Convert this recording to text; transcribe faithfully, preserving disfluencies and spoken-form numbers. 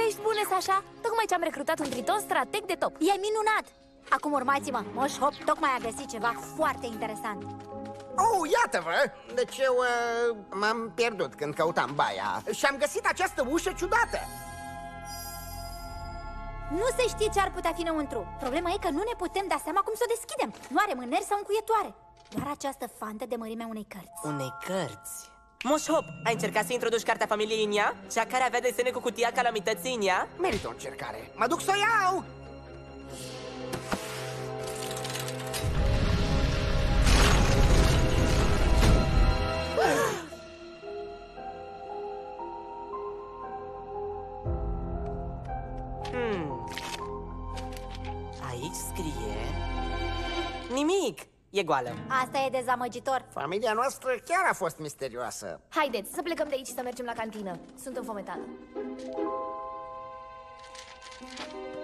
Ești bună, Sasha! Tocmai ce-am recrutat un triton strateg de top. E minunat! Acum urmați-mă, Moș Hop tocmai a găsit ceva foarte interesant. Oh, iată-vă! Deci eu uh, m-am pierdut când căutam baia și am găsit această ușă ciudată. Nu se știe ce ar putea fi înăuntru. Problema e că nu ne putem da seama cum să o deschidem. Nu are mâneri sau încuietoare. Doar această fantă de mărimea unei cărți. Unei cărți? Moș Hop, ai încercat să introduci cartea familiei în ea? Cea care avea desene cu cutia calamității în ea? Merită o încercare. Mă duc să o iau! Hmm. Aici scrie... Nimic! E goală. Asta e dezamăgitor. Familia noastră chiar a fost misterioasă. Haideți să plecăm de aici și să mergem la cantină. Sunt înfometată.